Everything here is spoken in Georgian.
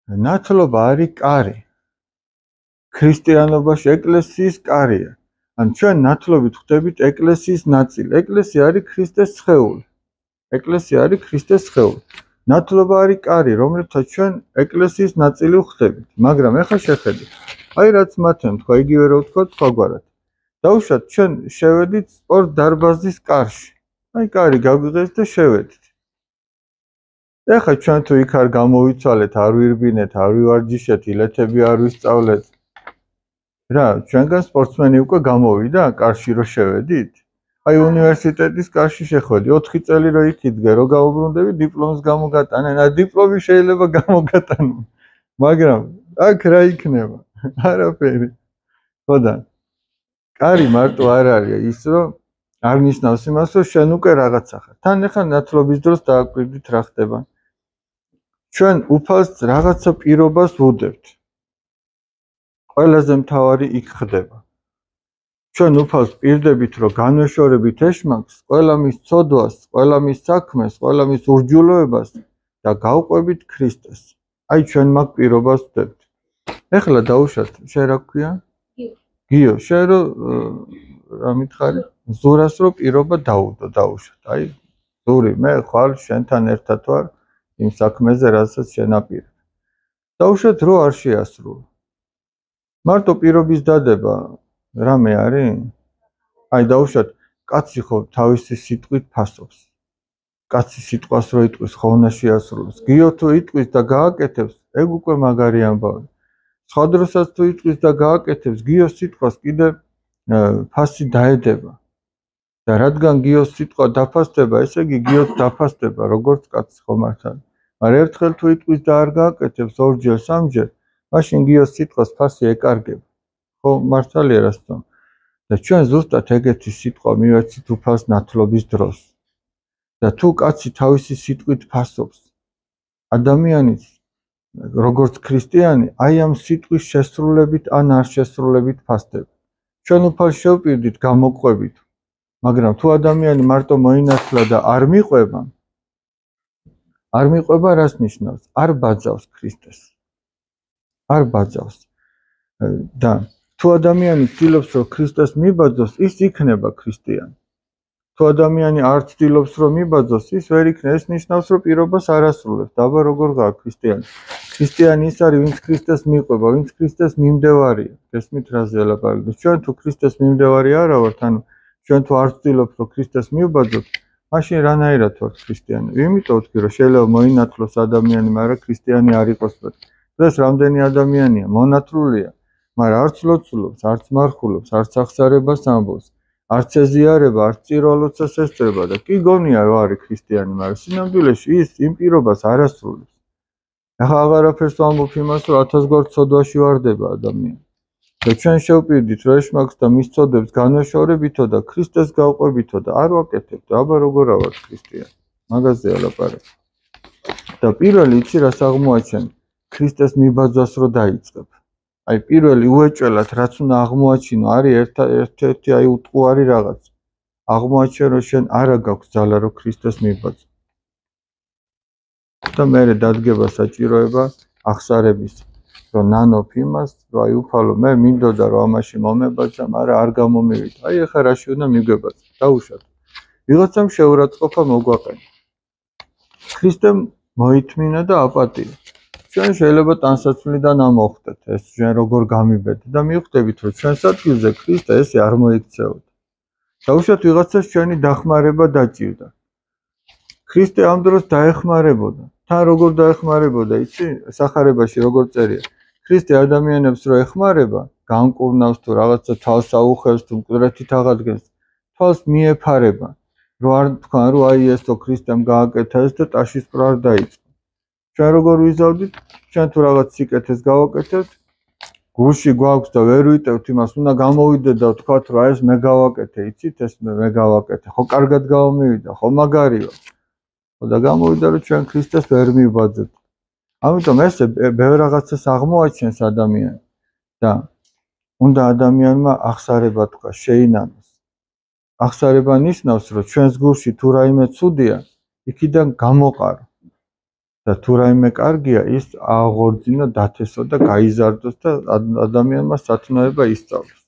ნათლობა არის კარი. ქრისტიანობაში ეკლესიის კარია. ან ჩვენ ნათლობით ხვდებით ეკლესიის ნაწილი. ეკლესია არის ქრისტეს სხეული. ეკლესია არის ქრისტეს სხეული. ნათლობა არის კარი, რომლითაც ჩვენ ეკლესიის ნაწილი ხვდებით. მაგრამ ეხლა შეხედეთ. აი რაც მათემ თქვა, იგივე რო თქვა სხვაგვარად. დაუშვათ ჩვენ შევედით სპორტ დარბაზის კარში. აი კარი გაგვიღეს და შევედით. ეხლა ჩვენ თუ იქ არ გამოვიცვალეთ, არ ვირბინეთ, არ ვივარჯიშეთ, ილეთები არ ვისწავლეთ. რა, ჩვენგან სპორტსმენი უკვე გამოვიდა კარში რო შევედით? აი უნივერსიტეტის კარში შეხვედი, 4 წელი რო იქ იდგე, რო გაუბრუნდები, დიპლომს გამოგატანენ. აი დიპლომი შეიძლება გამოგატანო. მაგრამ აქ რა იქნება? არაფერი. ხოდა კარი მარტო არ არის ის, რომ არ ნიშნავს იმას, რომ შენ უკვე რაღაცა ხარ. თან ახლა ნათლობის დროს დააკვირდით რა ხდება. ჩვენ უფალს რაღაცა პირობას ვუდებთ. ყველაზე მთავარი იქ ხდება. ჩვენ უფალს პირდებით, რომ განვეშორებით ეშმაკს, ყველა მის ცოდვას, ყველა მის საქმეს, ყველა მის ურჯულოებას და გავყვებით ქრისტეს. აი ჩვენ მაგ პირობას ვდებთ. ეხლა დაუშვათ, შენ რა გქვია? გიო, შენ რა მითხარი? ზურას რო პირობა დაუდო, დაუშვათ. აი ზური, მე ხვალ შენთან ერთად ვარ იმ საქმეზე, რასაც შენ აპირებ. დაუშვათ რო არ შეასრულო. მარტო პირობის დადება რამე არის? აი დაუშვათ, კაცი ხო თავისი სიტყვით ფასობს. კაცი სიტყვას რო იტყვის, ხო უნდა შეასრულოს. გიო თუ იტყვის და გააკეთებს, ეგ უკვე მაგარი ამბავი. სხვა დროსაც თუ იტყვის და გააკეთებს, გიოს სიტყვას კიდე ფასი დაედება. და რადგან გიოს სიტყვა დაფასდება, ესე იგი გიოც დაფასდება, როგორც კაცი ხო მართალი. მაგრამ ერთხელ თუ იტყვის და არ გააკეთებს, ორჯერ, სამჯერ, მაშინ გიოს სიტყვას ფასი ეკარგება. ხო მართალია რას თქმა. და ჩვენ ზუსტად ეგეთი სიტყვა მივეცით უფალს ნათლობის დროს. და თუ კაცი თავისი სიტყვით ფასობს, ადამიანიც როგორც ქრისტიანი, აი ამ სიტყვის შესრულებით ან არ შესრულებით ფასდება. ჩვენ უფალს შევპირდით გამოყვებით. მაგრამ თუ ადამიანი მარტო მოინათლა და არ მიყვება, რას ნიშნავს? არ ბაძავს ქრისტეს. არ ბაძავს. და თუ ადამიანი ცდილობს, რომ ქრისტეს მიბაძოს, ის იქნება ქრისტიანი. თუ ადამიანი არ ცდილობს, რომ მიბაძოს, ის ვერ იქნება. ეს ნიშნავს, რომ პირობას არ ასრულებს. დაბა როგორ გაა ქრისტიანი? ქრისტიანი ის არის, ვინც ქრისტეს მიყვება, ვინც ქრისტეს მიმდევარია. გესმით რაზე ელაპარაკი? ჩვენ თუ ქრისტეს მიმდევარი არა ვართ, ანუ ჩვენ თუ არ ვცდილობთ, რომ ქრისტეს მივბაძოთ, მაშინ რანაირად ვართ ქრისტიანი? იმიტომ ვთქვი, რომ შეიძლება მოინათლოს ადამიანი, მაგრამ ქრისტიანი არ იყოს. დღეს რამდენი ადამიანია მონათლულია, მაგრამ არც ლოცულობს, არც მარხულობს, არც აღსარებას ამბობს, არც ეზიარება, არც წირვა-ლოცვას ესწრება და კი გონია რომ არის ქრისტიანი, მაგრამ სინამდვილეში ის იმ პირობას არ ასრულებს. ახლა აღარაფერს ვამბობ იმას, რომ 1000 გვარ ცოდვაში ვარდება ადამიანი. და ჩვენ შევპირდით, რომ ეშმაკს და მის ცოდებს განვეშორებითო და ქრისტეს გავყვებითო და არ ვაკეთებთ, აბა როგორ ავარ ქრისტიანი? მაგაზე ელაპარაკი. და პირველი იცი რას აღმოაჩენ? ქრისტეს მიბაძვას რო დაიწყებ. აი პირველი უეჭველად რაც უნდა აღმოაჩინო არის ერთ-ერთი აი უტყუარი რაღაც. აღმოაჩენ რომ შენ არა გაქვს ძალა რომ ქრისტეს მიბაძო. და მერე დადგება საჭიროება აღსარების, რომ ნანოფ იმას, რომ აი უფალო მე მინდოდა რომ ამაში მომებაძა, მაგრამ არ გამომივიდა. აი ახლა რაში უნდა მიგვებაძო? დაუშვათ. ვიღაცამ შეურაცხყოფა მოგვაყენა. ქრისტემ მოითმინა და აპატია. ჩვენ შეიძლება ტანსაცმლიდან ამოვხდეთ ეს ჩვენ როგორ გამიბედეთ და მივხვდებით რომ ჩვენს ადგილზე ქრისტე ესე არ მოიქცეოდა. დაუშვათ ვიღაცას ჩვენი დახმარება დაჭირდა. ქრისტე ამ დროს დაეხმარებოდა. თან როგორ დაეხმარებოდა, იცი? სახარებაში როგორ წერია. ქრისტე ადამიანებს რო ეხმარება, განკურნავს თუ რაღაცა თავს აუხევს თუ მკვდრეთით აღადგენს, თავს მიეფარება. რო არ თქვან რომ აი ესო ქრისტემ გააკეთა ეს და ტაშისკვრა არ დაიწყო. ჩვენ როგორ ვიზავდით? ჩვენ თუ რაღაც სიკეთეს გავაკეთებთ, გულში გვაქვს და ვერ ვიტევთ იმას, უნდა გამოვიდეთ და ვთქვათ, რომ აი ეს მე გავაკეთე, იცით, ეს მე გავაკეთე. ხო კარგად გამომივიდა, ხო მაგარია. ხო და გამოვიდა რომ ჩვენ ქრისტეს ვერ მივბაძებთ. ამიტომ ესე ბევრ რაღაცას აღმოაჩენს ადამიანი და უნდა ადამიანმა აღსარება თქვა, შეინანოს. აღსარება ნიშნავს, რომ ჩვენს გულში თუ რაიმე ცუდია, იქიდან გამოყარო. და თუ რაიმე კარგია, ის აღორძინო, დათესო და გაიზარდოს და ადამიანმა სათნოება ისწავლოს.